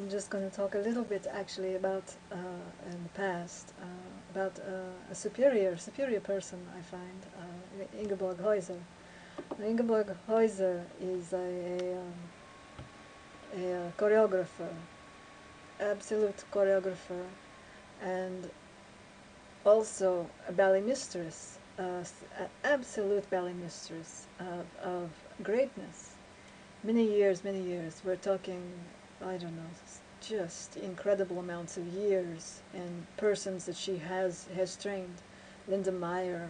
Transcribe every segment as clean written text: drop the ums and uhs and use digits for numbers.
I'm just going to talk a little bit actually about in the past about a superior person I find, Ingeborg Heuser. Ingeborg Heuser is a choreographer, absolute choreographer, and also a ballet mistress, an absolute ballet mistress of greatness. Many years, many years. We're talking, I don't know, just incredible amounts of years and persons that she has trained. Linda Meyer,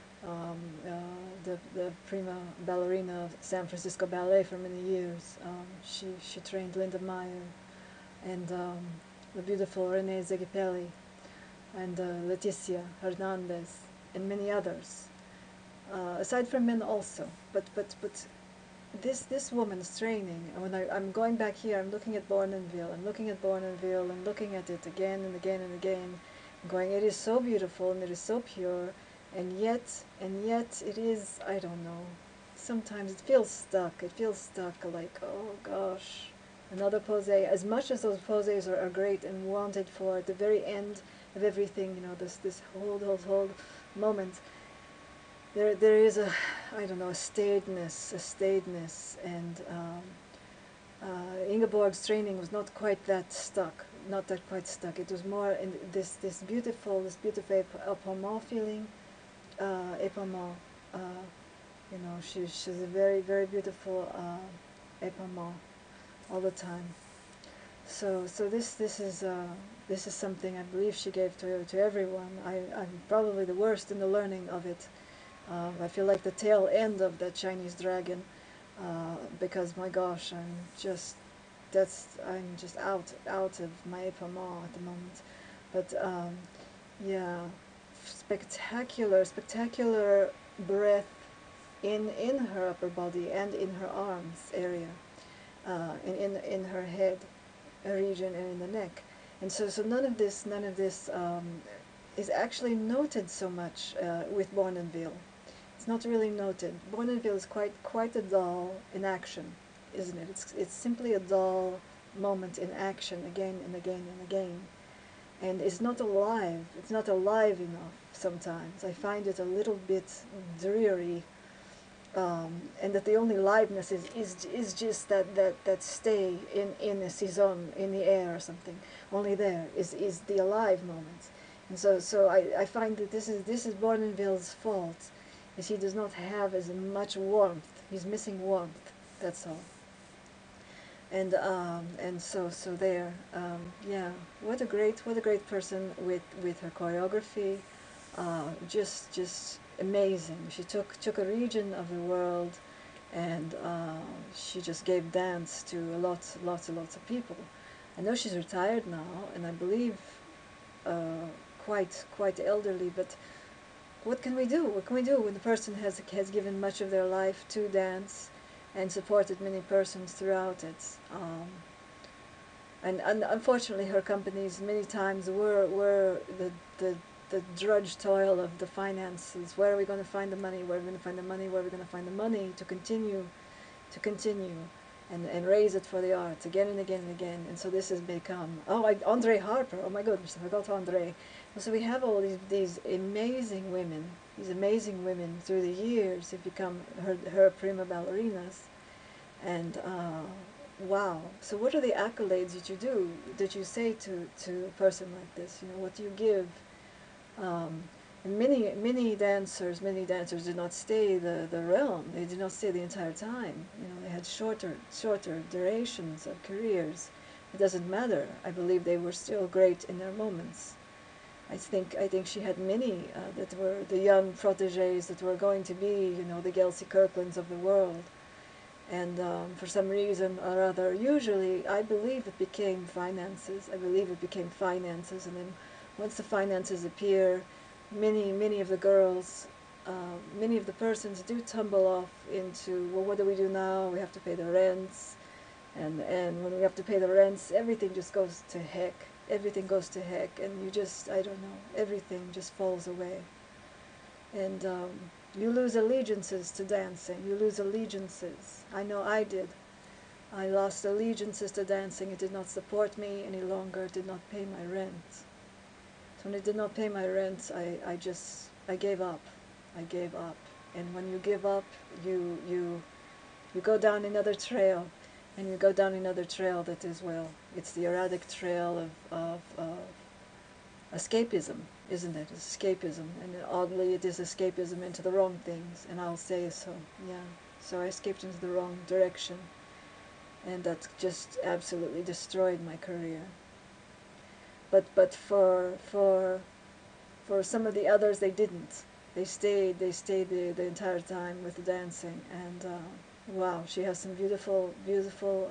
the prima ballerina of San Francisco Ballet for many years. She trained Linda Meyer, and the beautiful Renee Zegipelli, and Leticia Hernandez, and many others. Aside from men also, but this woman's training, and when I'm going back here, I'm looking at Bournonville, I'm looking at Bournonville, and looking at it again and again and again, going, it is so beautiful and it is so pure, and yet it is, I don't know, sometimes it feels stuck, like, oh gosh, another pose, as much as those poses are great and wanted for at the very end of everything, you know, this whole moment, there is a, I don't know, a staidness, and Ingeborg's training was not quite that stuck, It was more in this beautiful épaulement feeling, épaulement. You know, she's a very beautiful épaulement all the time. So this is something I believe she gave to everyone. I'm probably the worst in the learning of it. I feel like the tail end of that Chinese dragon, because my gosh, I'm just out of my épaulement at the moment. But yeah, spectacular breath in her upper body and in her arms area, in her head region and in the neck. And so none of this is actually noted so much with Bournonville. It's not really noted. Bournonville is quite a dull in action, isn't it? It's simply a dull moment in action again and again and again. And it's not alive. It's not alive enough sometimes. I find it a little bit dreary, and that the only liveness is just that stay in a saison, in the air or something. Only there is the alive moment. And so I find that this is Bournonville's fault, is he does not have as much warmth. He's missing warmth. That's all. And so there. Yeah. What a great person with her choreography. Just amazing. She took a region of the world, and she just gave dance to lots of people. I know she's retired now, and I believe quite elderly, but what can we do? What can we do when the person has given much of their life to dance and supported many persons throughout it? And unfortunately, her companies many times were the drudge toil of the finances. Where are we going to find the money? Where are we going to find the money? Where are we going to find the money to continue and raise it for the arts again and again and again? And so this has become, Andre Harper, oh my goodness, I forgot Andre. So we have all these amazing women, through the years have become her prima ballerinas, and wow. So what are the accolades that you do, that you say to a person like this? You know, what do you give? And many dancers did not stay the realm. They did not stay the entire time. You know, they had shorter durations of careers. It doesn't matter. I believe they were still great in their moments. I think she had many that were the young proteges that were going to be, you know, the Gelsey Kirklands of the world. And for some reason or other, usually I believe it became finances. And then once the finances appear, many of the girls, many of the persons do tumble off into, well, what do we do now? We have to pay the rents, and when we have to pay the rents, everything just goes to heck. Everything goes to heck, and you just, I don't know, everything just falls away. And you lose allegiances to dancing. You lose allegiances. I know I did. I lost allegiances to dancing. It did not support me any longer. It did not pay my rent. So when it did not pay my rent, I gave up. I gave up. And when you give up, you go down another trail, and you go down another trail that is, well, it's the erratic trail of escapism, isn't it? It's escapism, and oddly it is escapism into the wrong things, and I'll say so, yeah. So I escaped into the wrong direction, and that just absolutely destroyed my career. But for some of the others, they didn't. They stayed the entire time with the dancing, and wow, she has some beautiful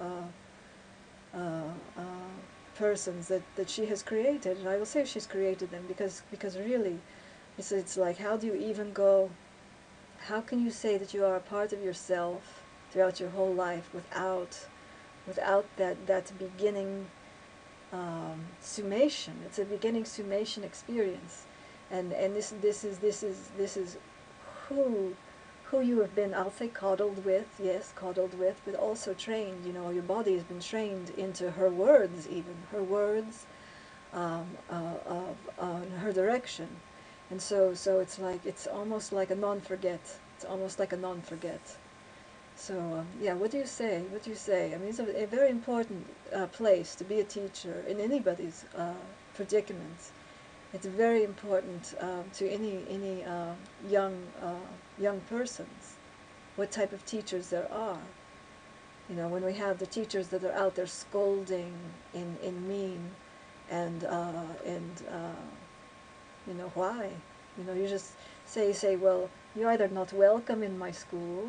persons that she has created, and I will say she's created them because really, it's like, how do you even go? How can you say that you are a part of yourself throughout your whole life without that beginning summation? It's a beginning summation experience, and this is who who you have been, I'll say, coddled with, yes, coddled with, but also trained. You know, your body has been trained into her words, even her words, her direction, and so it's like, it's almost like a non-forget. It's almost like a non-forget. So yeah, what do you say? What do you say? I mean, it's a very important place to be a teacher in anybody's predicament. It's very important to any young persons, what type of teachers there are. You know, when we have the teachers that are out there scolding in mean, and you know, why? You know, you just say, well, you're either not welcome in my school,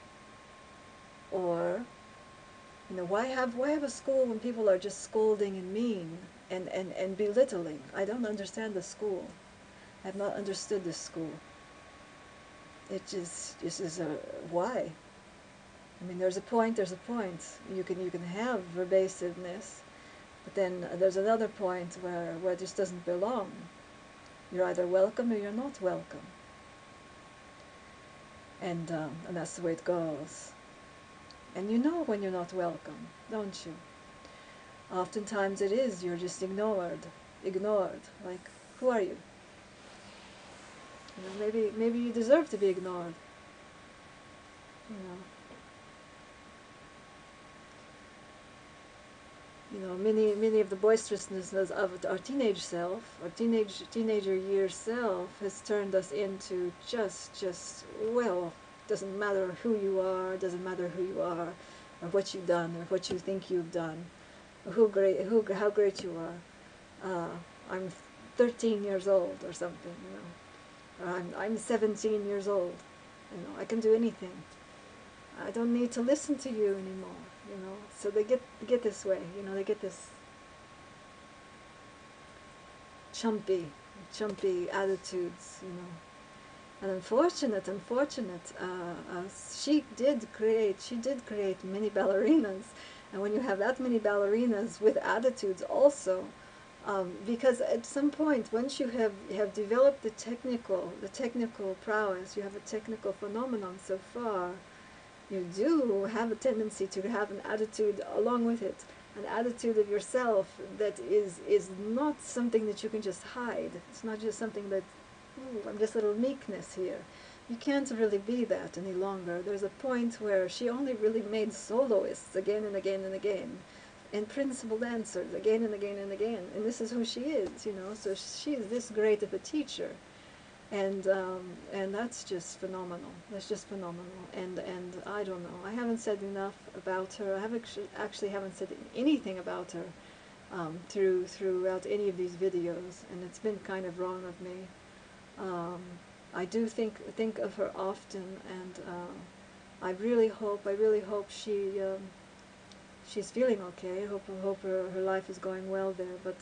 or, you know, why have a school when people are just scolding and mean and belittling? I don't understand the school. I have not understood this school. It just, this is a, why? I mean, there's a point, there's a point. You can have verbasiveness, but then there's another point where it just doesn't belong. You're either welcome or you're not welcome. And that's the way it goes. And you know when you're not welcome, don't you? Oftentimes it is, you're just ignored. Like, who are you? You know, maybe you deserve to be ignored. You know, many of the boisterousness of our teenage self, our teenager year self, has turned us into just, well, doesn't matter who you are, doesn't matter who you are, or what you've done, or what you think you've done, or how great you are. I'm 13 years old or something, you know. Or I'm 17 years old. You know, I can do anything. I don't need to listen to you anymore. You know, so they get this way. You know, they get this chumpy attitudes. You know. And unfortunate, she did create many ballerinas, and when you have that many ballerinas with attitudes also, because at some point, once you have developed the technical prowess, you have a technical phenomenon so far, you do have a tendency to have an attitude along with it, an attitude of yourself that is not something that you can just hide. It's not just something that, ooh, I'm just a little meekness here. You can't really be that any longer. There's a point where she only really made soloists again and again and again, and principal dancers again and again and again. And this is who she is, you know. So she is this great of a teacher, and that's just phenomenal. That's just phenomenal. And I don't know. I haven't said enough about her. I have actually haven't said anything about her throughout any of these videos, and it's been kind of wrong of me. I do think of her often, and I really hope she's feeling okay. I hope her life is going well there. But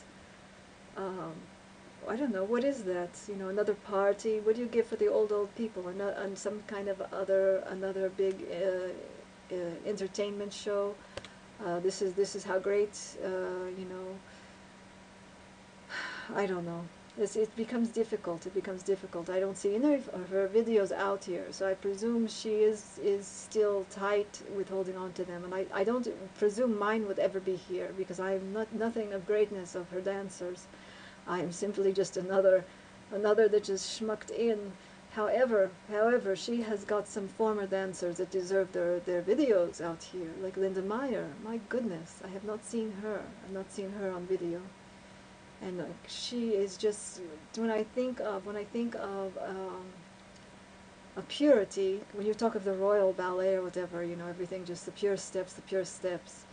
I don't know, what is that? You know, another party. What do you give for the old people? And some kind of another big entertainment show. This is how great. You know, I don't know. It becomes difficult. It becomes difficult. I don't see any of her videos out here, so I presume she is still tight with holding on to them. And I don't presume mine would ever be here, because I am nothing of greatness of her dancers. I am simply just another that just schmucked in. However, she has got some former dancers that deserve their videos out here, like Linda Meyer. My goodness, I have not seen her. I've not seen her on video. And she is just, when I think of a purity, when you talk of the royal ballet or whatever, you know, everything just the pure steps, the pure steps.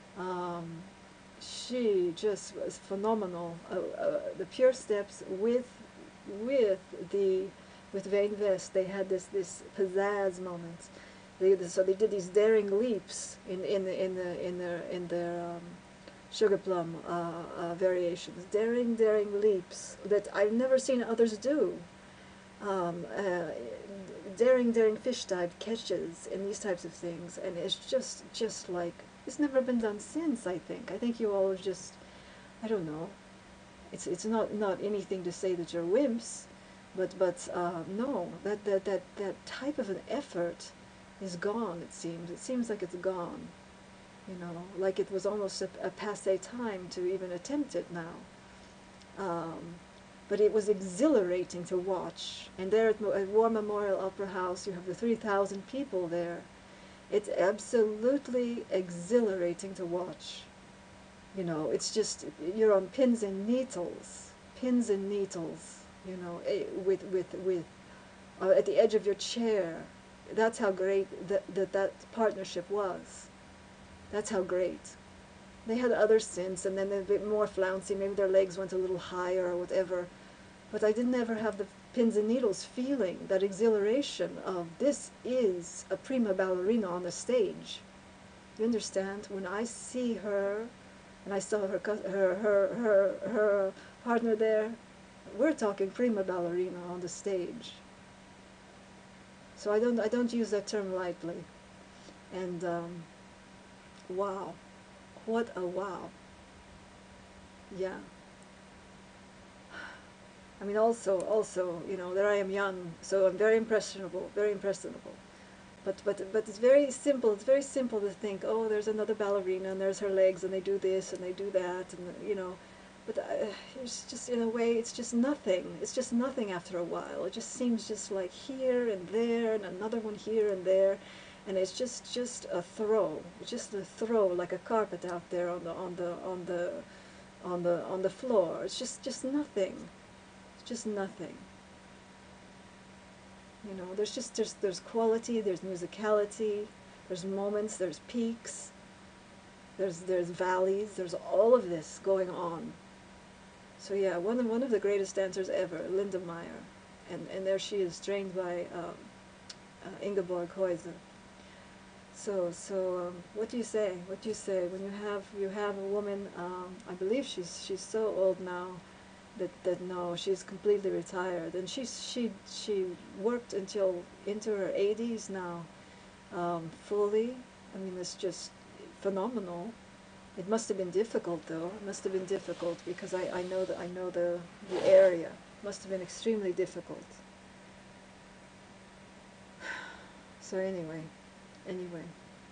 She just was phenomenal. The pure steps with the with Vain Vest, they had this pizzazz moment. So they did these daring leaps in their sugar plum variations, daring leaps that I've never seen others do. Um, uh, daring fish type catches and these types of things, and it's just like it's never been done since. I think you all are just, I don't know. It's not anything to say that you're wimps, but no, that type of an effort is gone. It seems like it's gone. You know, like it was almost a passé time to even attempt it now. But it was exhilarating to watch. And there at War Memorial Opera House, you have the 3,000 people there. It's absolutely exhilarating to watch. You know, it's just, you're on pins and needles, you know, at the edge of your chair. That's how great that partnership was. That's how great. They had other stints, and then they're a bit more flouncy. Maybe their legs went a little higher or whatever. But I didn't ever have the pins and needles feeling, that exhilaration of this is a prima ballerina on the stage. You understand? When I see her, and I saw her partner there, we're talking prima ballerina on the stage. So I don't use that term lightly. And wow. What a wow. Yeah. I mean, also, you know, there I am young, so I'm very impressionable, very impressionable. But it's very simple. It's very simple to think, oh, there's another ballerina, and there's her legs, and they do this, and they do that, and you know. But it's just, in a way, it's just nothing. It's just nothing after a while. It just seems just like here and there, and another one here and there. And it's just a throw. It's just a throw, like a carpet out there on the floor. It's just nothing. It's just nothing. You know, there's quality, there's musicality, there's moments, there's peaks, there's valleys, there's all of this going on. So yeah, one of the greatest dancers ever, Linda Meyer, and there she is, trained by Ingeborg Heuser. So what do you say? What do you say when you have a woman? I believe she's so old now that no, she's completely retired, and she worked until into her 80s now, fully. I mean, it's just phenomenal. It must have been difficult though. It must have been difficult because I know that I know the area. It must have been extremely difficult. So anyway.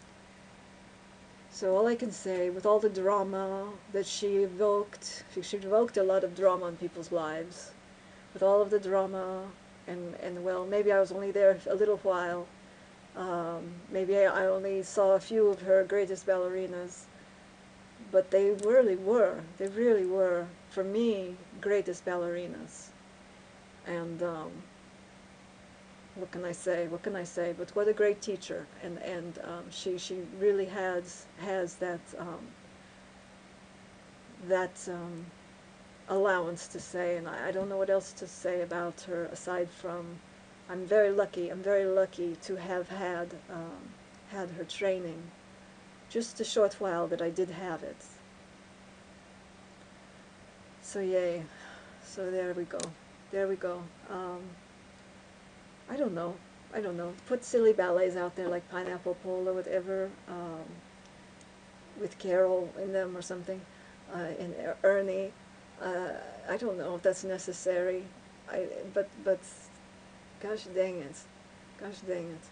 So all I can say, with all the drama that she evoked a lot of drama in people's lives. With all of the drama, and well, maybe I was only there a little while. Maybe I only saw a few of her greatest ballerinas, but they really were, for me, greatest ballerinas. And what can I say? What can I say? But what a great teacher, and she really has that allowance to say, and I don't know what else to say about her aside from I'm very lucky. I'm very lucky to have had her training, just a short while that I did have it. So yay. So there we go. There we go. I don't know. I don't know. Put silly ballets out there like Pineapple Pole or whatever, with Carol in them or something, and Ernie. I don't know if that's necessary. But gosh dang it, gosh dang it.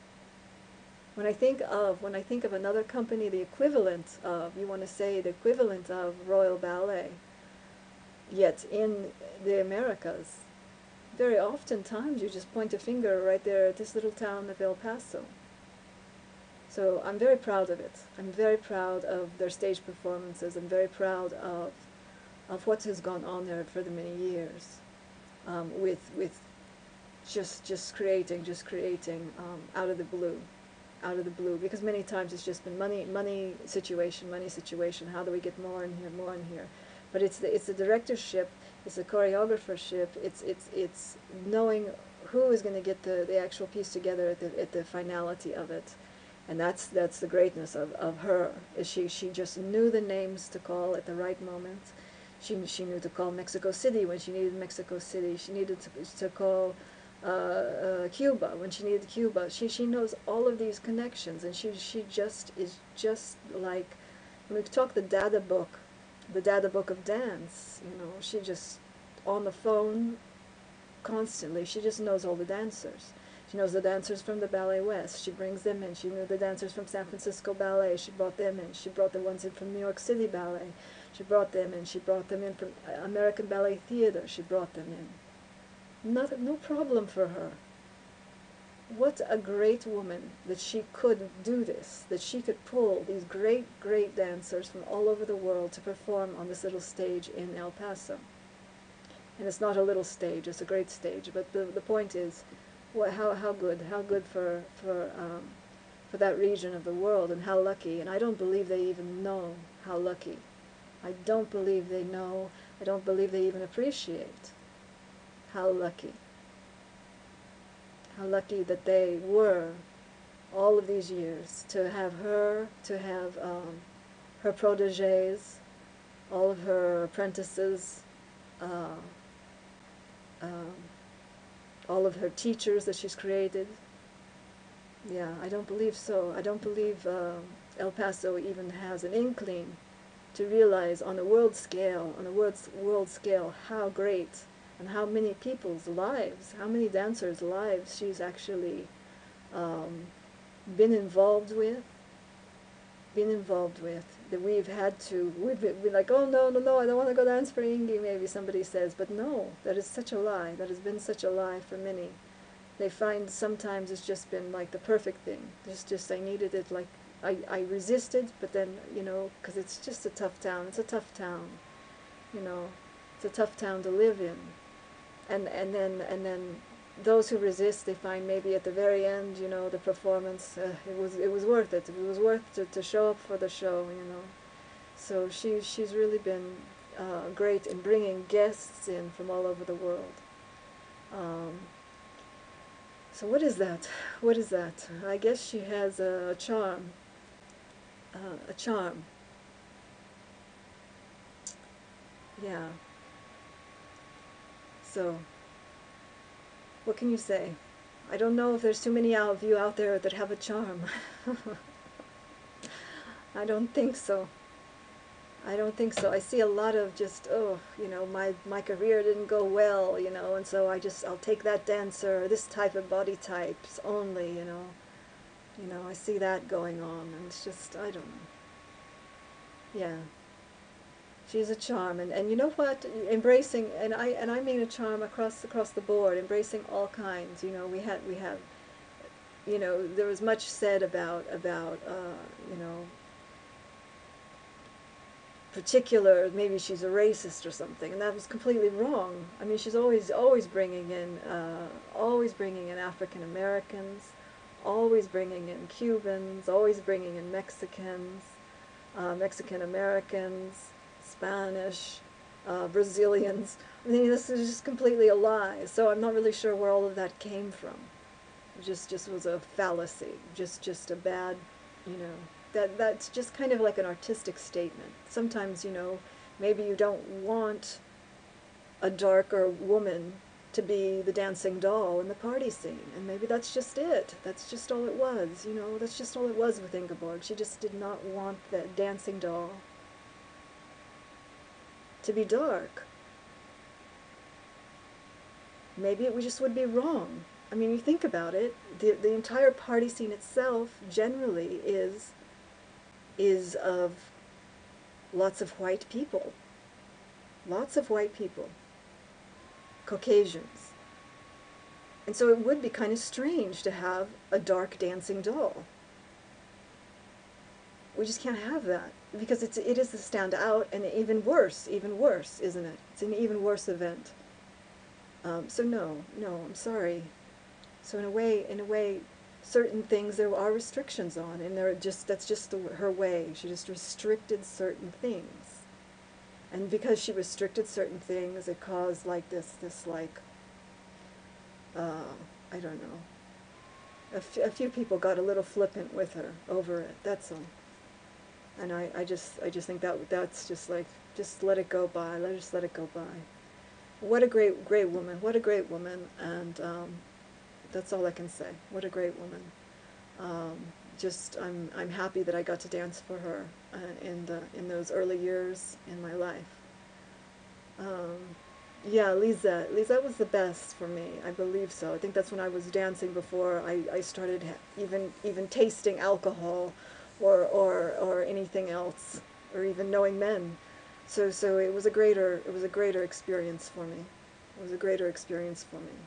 When I think of another company, the equivalent of, you want to say the equivalent of Royal Ballet, yet in the Americas, very often times you just point a finger right there at this little town of El Paso. So I'm very proud of it. I'm very proud of their stage performances. I'm very proud of what has gone on there for the many years, with just creating out of the blue, because many times it's just been money situation. How do we get more in here, more in here? But it's the directorship, it's the choreographership, it's knowing who is going to get the actual piece together at the finality of it. And that's the greatness of her. Is she just knew the names to call at the right moment. She knew to call Mexico City when she needed Mexico City. She needed to call Cuba when she needed Cuba. She knows all of these connections, and she just is just like, when we talk the Dada book of dance. You know, she just on the phone constantly. She just knows all the dancers. She knows the dancers from the Ballet West. She brings them in. She knew the dancers from San Francisco Ballet. She brought them in. She brought the ones in from New York City Ballet. She brought them in. She brought them in from American Ballet Theater. She brought them in. No problem for her. What a great woman that she could do this, that she could pull these great dancers from all over the world to perform on this little stage in El Paso. And it's not a little stage, it's a great stage, but the point is, how good for that region of the world, and how lucky. And I don't believe they even know how lucky. I don't believe they know. I don't believe they even appreciate how lucky. How lucky that they were all of these years to have her, to have her protégés, all of her apprentices, all of her teachers that she's created. Yeah, I don't believe so. I don't believe El Paso even has an inkling to realize on a world scale, how great and how many people's lives, how many dancers' lives she's actually been involved with, that we've been like, oh no, I don't want to go dance for Inge, maybe somebody says, but no, that is such a lie. That has been such a lie for many. They find sometimes it's just been like the perfect thing. Just I needed it, like, I resisted, but then, you know, because it's just a tough town. It's a tough town, you know. It's a tough town to live in. And then those who resist, they find maybe at the very end, you know, the performance, it was worth it. It was worth to show up for the show, you know. So she's really been great in bringing guests in from all over the world. So what is that? What is that? I guess she has a charm. A charm. Yeah. So, what can you say? I don't know if there's too many of you out there that have a charm. I don't think so. I don't think so. I see a lot of just, oh, you know, my career didn't go well, you know, and so I'll take that dancer, this type of body types only, you know. You know, I see that going on, and it's just, I don't know. Yeah. She's a charm, and you know what? Embracing, and I mean a charm across the board, embracing all kinds. You know, we have, you know, there was much said about you know, particular, maybe she's a racist or something, and that was completely wrong. I mean, she's always bringing in African Americans, always bringing in Cubans, always bringing in Mexicans, Mexican Americans, Spanish, Brazilians. I mean, this is just completely a lie. So I'm not really sure where all of that came from. It just was a fallacy. Just a bad, you know. That's just kind of like an artistic statement. Sometimes, you know, maybe you don't want a darker woman to be the dancing doll in the party scene, and maybe that's just it. That's just all it was, you know. That's just all it was with Ingeborg. She just did not want that dancing doll to be dark. maybe it just would be wrong. I mean, you think about it, the entire party scene itself generally is of lots of white people. Lots of white people. Caucasians. And so it would be kind of strange to have a dark dancing doll. We just can't have that because it is the stand out, and even worse, isn't it? It's an even worse event. So no, I'm sorry. So in a way, certain things there are restrictions on, and that's just her way. She just restricted certain things, and because she restricted certain things, it caused like this like I don't know. A few people got a little flippant with her over it. That's all. And I just think that's just like, just let it go by. Just let it go by. What a great woman. What a great woman. And that's all I can say. What a great woman. I'm happy that I got to dance for her in those early years in my life. Yeah, Lisette was the best for me. I believe so. I think that's when I was dancing before I started even tasting alcohol, or anything else, or even knowing men. So it was a greater experience for me. It was a greater experience for me.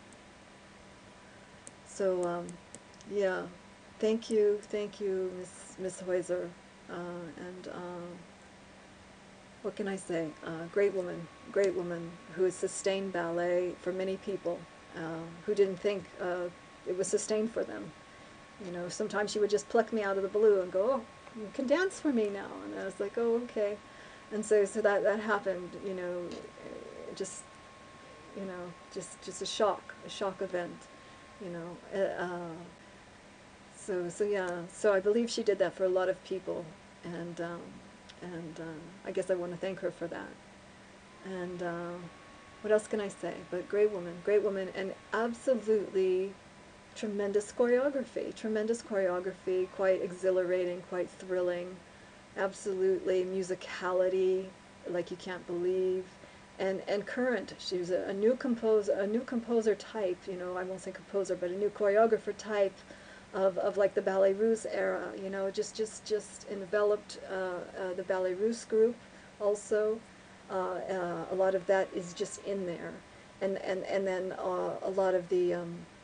So yeah, thank you, Miss Heuser, and. What can I say? Great woman who has sustained ballet for many people who didn't think it was sustained for them. You know, sometimes she would just pluck me out of the blue and go, "Oh, you can dance for me now," and I was like, "Oh, okay." And so that happened. You know, just just a shock event. You know, so yeah. So I believe she did that for a lot of people, and. I guess I want to thank her for that. And what else can I say? But great woman, and absolutely tremendous choreography, quite exhilarating, quite thrilling, absolutely musicality like you can't believe, and current. She was a new composer type. You know, I won't say composer, but a new choreographer type. Of like the Ballet Russe era, you know, just enveloped the Ballet Russe group also. A lot of that is just in there, and then a lot of the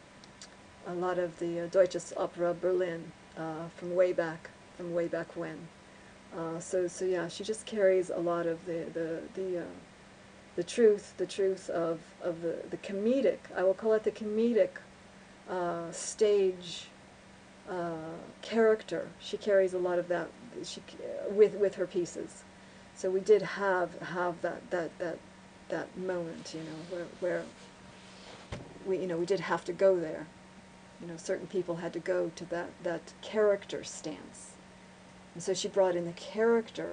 Deutsches Opera Berlin from way back when. So yeah, she just carries a lot of the truth of the comedic. I will call it the comedic stage. Character. She carries a lot of that with her pieces. So we did have that moment, you know, where we did have to go there. You know, certain people had to go to that character stance. And so she brought in the character,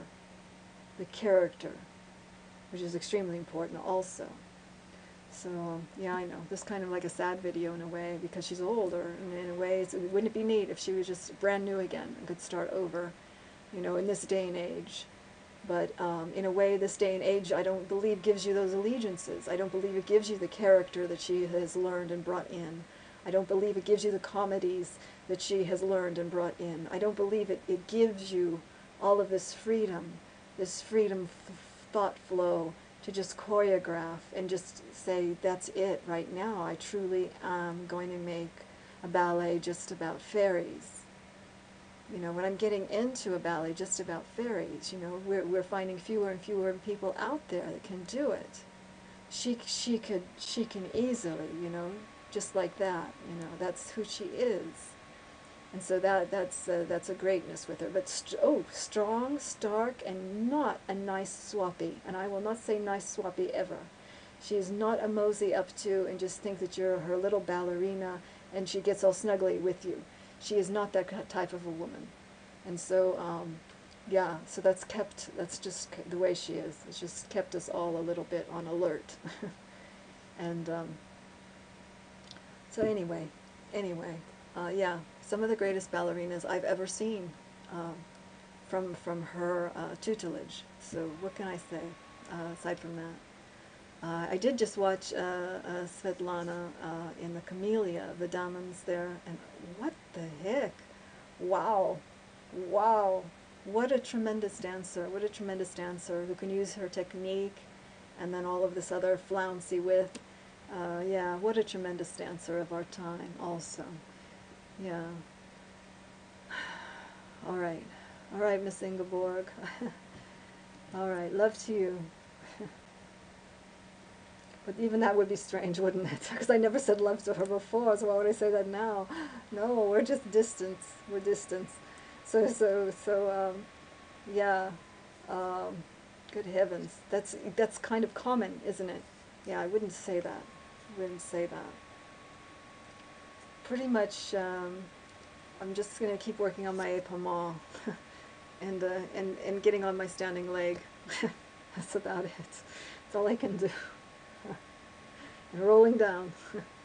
which is extremely important also. So yeah, I know, this kind of like a sad video in a way, because she's older, and in a way, wouldn't it be neat if she was just brand new again and could start over, you know, in this day and age. But in a way, this day and age, I don't believe gives you those allegiances. I don't believe it gives you the character that she has learned and brought in. I don't believe it gives you the comedies that she has learned and brought in. I don't believe it gives you all of this freedom thought flow, to just choreograph and just say, that's it right now. I truly am going to make a ballet just about fairies. You know, when I'm getting into a ballet just about fairies, you know, we're finding fewer and fewer people out there that can do it. She can easily, you know, just like that, you know, that's who she is. And so that's a greatness with her. But strong, stark, and not a nice swappy. And I will not say nice swappy ever. She is not a mosey up to and just think that you're her little ballerina and she gets all snuggly with you. She is not that type of a woman. And so, yeah, so that's just the way she is. It's just kept us all a little bit on alert. And so anyway, yeah, some of the greatest ballerinas I've ever seen from her tutelage. So what can I say aside from that? I did just watch Svetlana in the Camellia, the diamonds there, and what the heck? Wow, wow, what a tremendous dancer, what a tremendous dancer who can use her technique and then all of this other flouncy with. Yeah, what a tremendous dancer of our time also. Yeah. All right, Miss Ingeborg. All right, love to you. But even that would be strange, wouldn't it? Because I never said love to her before, so why would I say that now? No, we're just distance. We're distance. Yeah. Um, Good heavens, that's kind of common, isn't it? Yeah, I wouldn't say that. Wouldn't say that. Pretty much, I'm just gonna keep working on my epaulement and getting on my standing leg. That's about it. That's all I can do. And rolling down.